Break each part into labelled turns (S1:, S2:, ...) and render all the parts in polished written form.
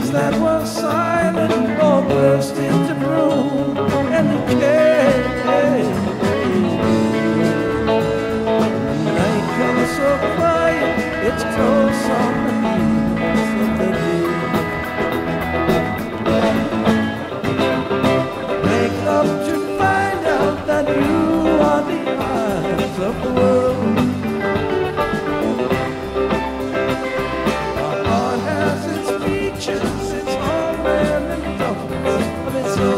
S1: that was silent all burst into bloom and decay. Night comes so quiet, it's close on the heels of the day. Wake up to find out that you are the eyes of the world. Our heart has its features, its home and its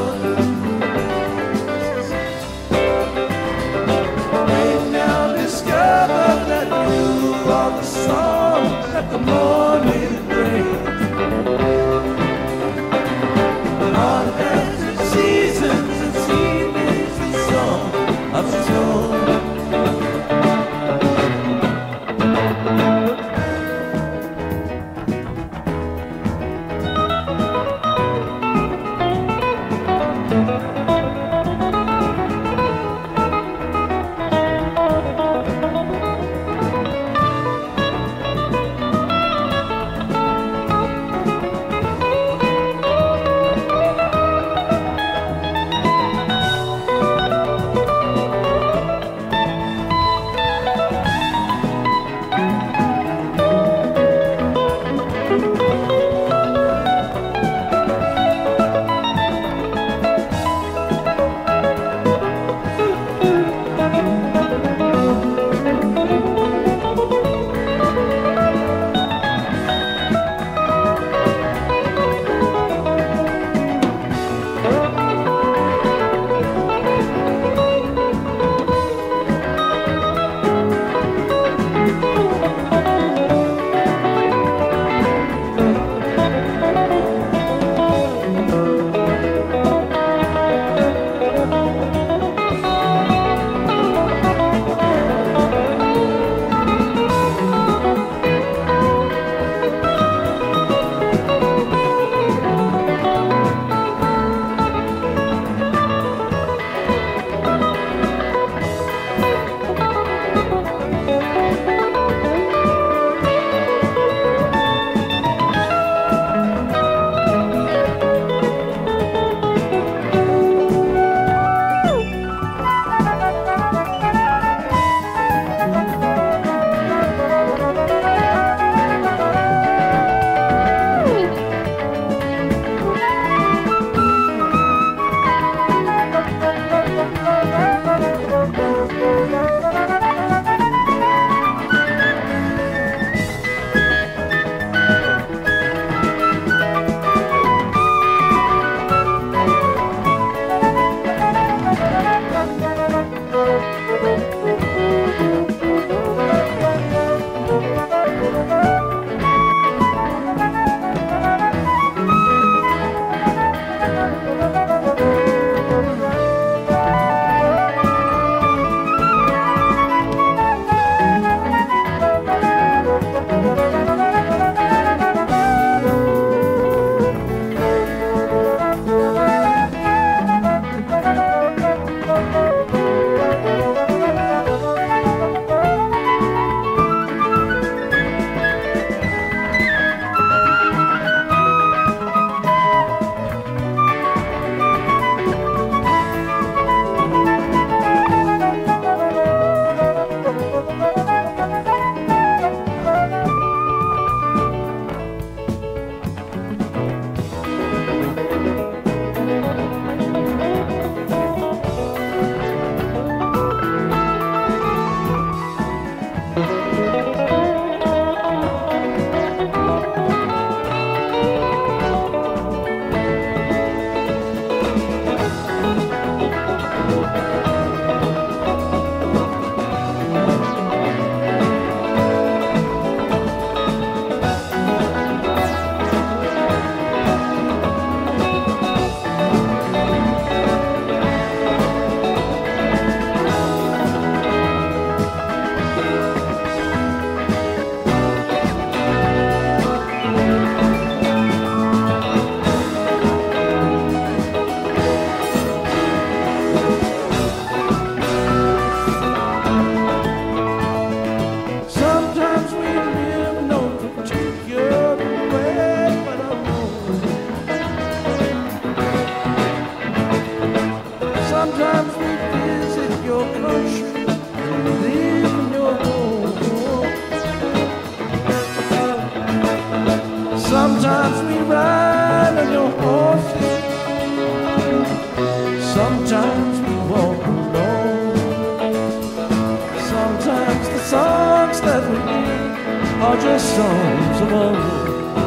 S1: the songs of old.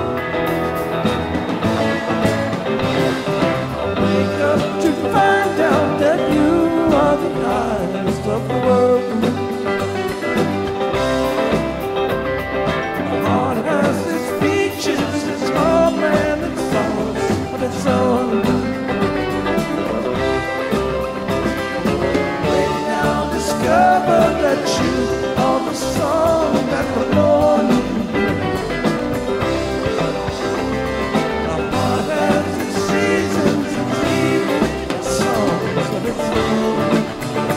S1: Wake up to find out that you are the eyes of the world. My heart has its features, its homeland, its songs of its own. Discover that you are the song that the Lord our heart has its seasons, its evenings, its songs of its own.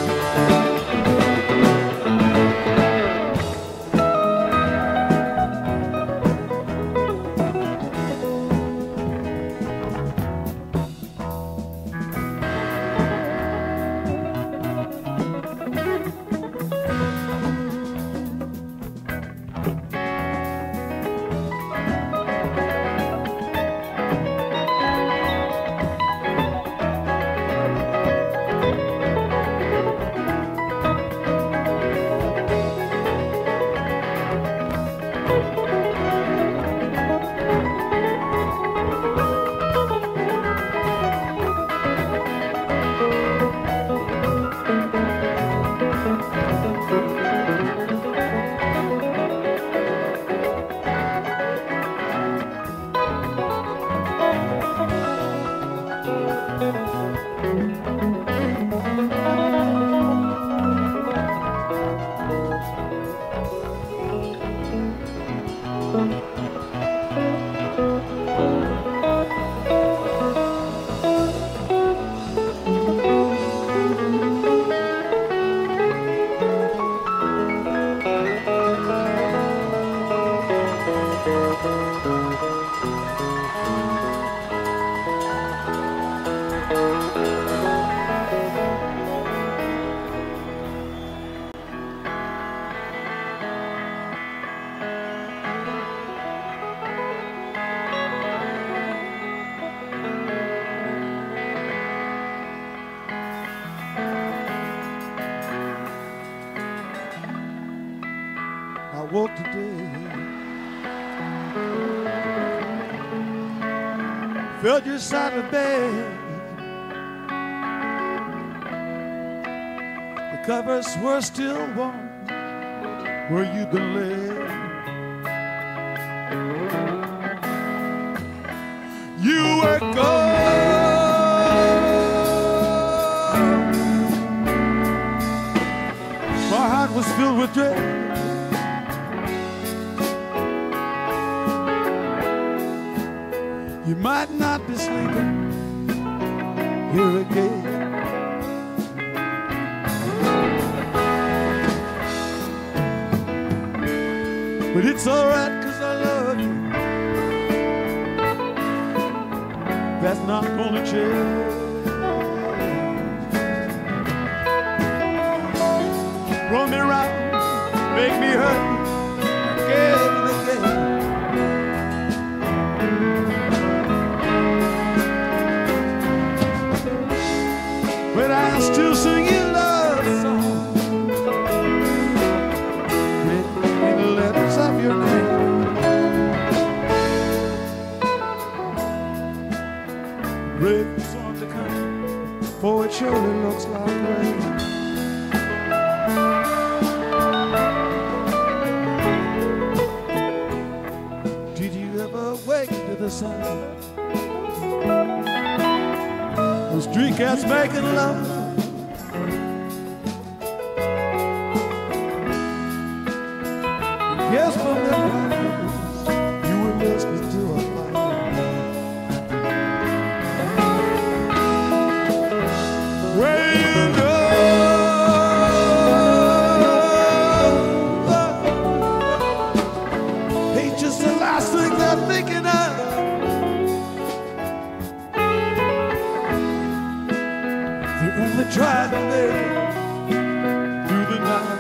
S1: I woke today, felt your side of bed. The covers were still warm where you've been laid. You were gone. My heart was filled with dread. You might not be sleeping here again. But it's alright, 'cause I love you. That's not gonna change. Roll me round, make me hurt again and again. But I still sing you love songs in the letters of your name. Rain's on the come, for it surely looks like rain. Did you ever wake to the sun? Those street cats making love. Yes, from their eyes, you were listening to a fire. Where you go? Ain't just the last thing they're thinking of. They try to live through the night,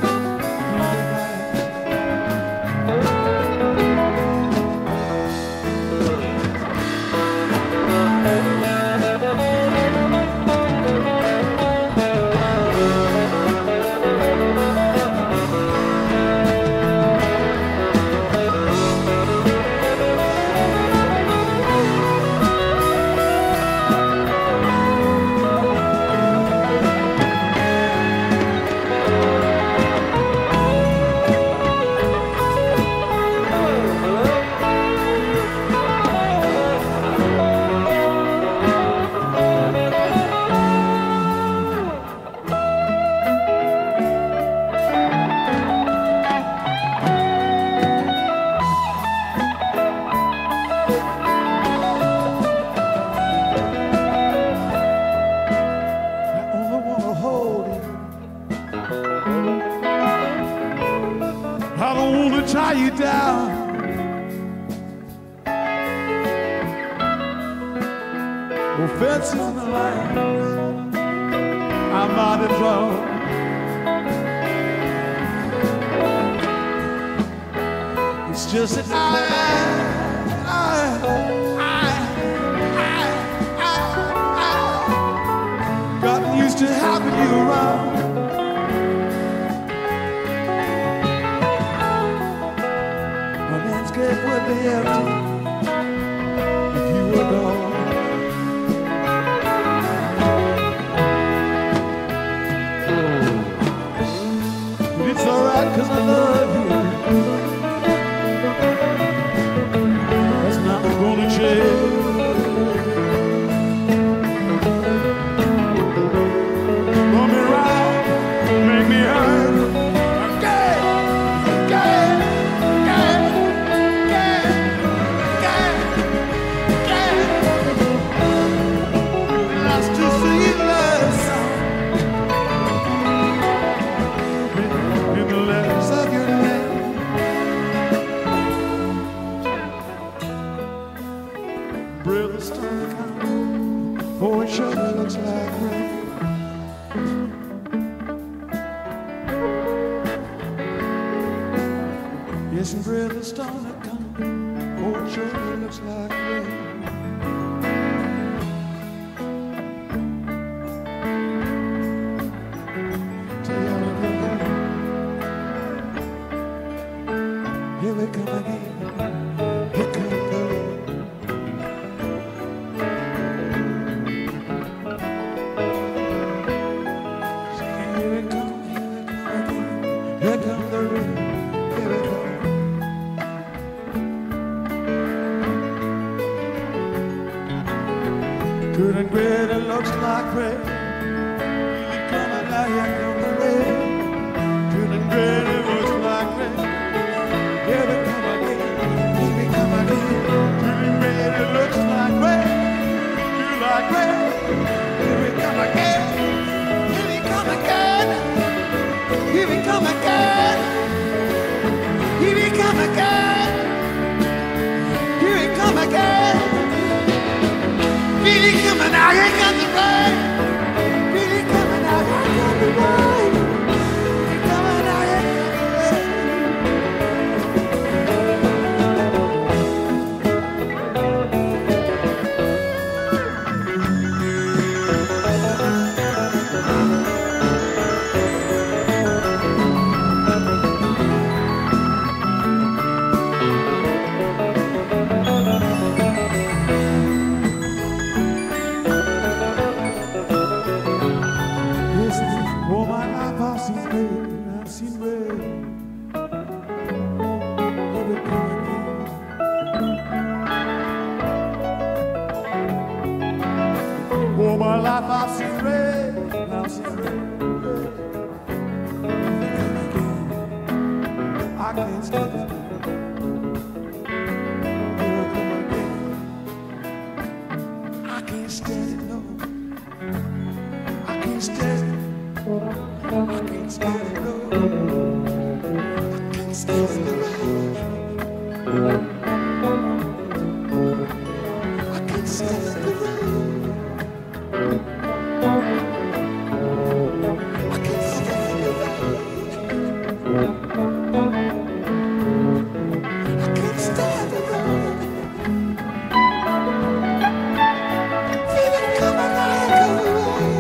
S1: tie you down. Oh, fences and the lines, I'm not in trouble. It's just that I got used to having you around. My landscape would be empty if you were gone. But it's alright 'cause I love you. That's not gonna change. Run me right, make me hurt. Again, again, again, again, again, again. That's to see love song in the letters of your name. Brother Stone County, boy, it sure looks like rain. Yes, and Brother Stone County, boy, it sure looks like rain. Tell y'all again, here we come again, here come the rain. Here it come again. Here come the rain. Here it come. Good and great, it looks like rain. Really coming out, here come the rain. Good and great, it looks like rain. Here we come again. Here we come again. Good and great, it looks like rain. You like rain. Here we come again. Here we come again. Here we come again. Here we come again. Here we come again. Really coming out, here comes the rain. Really coming out, here comes the rain. Really coming out, here comes the all my life I've seen rain, I've seen rain. Here we come again. All my life I've seen rain, I've seen rain. Here we come again. I can't stand it. Here we come again. I can't stand it, no. I can't stand it. I can't stand it, no. I can't stand the rain. I can't stand the rain. I can't stand the rain. I can't stand the rain. Feel it coming like a rain.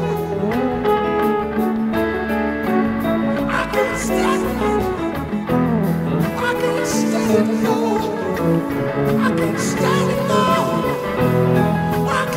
S1: I can't stand it. I can't stand it, no. I can't stand it, no. I